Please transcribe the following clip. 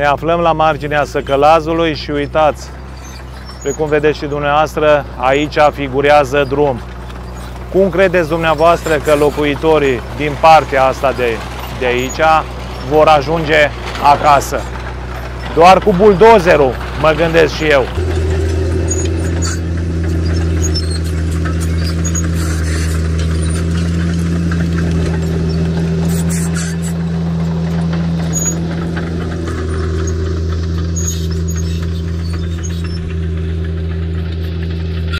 Ne aflăm la marginea Săcălazului și uitați, precum vedeți și dumneavoastră, aici figurează drum. Cum credeți dumneavoastră că locuitorii din partea asta de aici vor ajunge acasă? Doar cu buldozerul, mă gândesc și eu.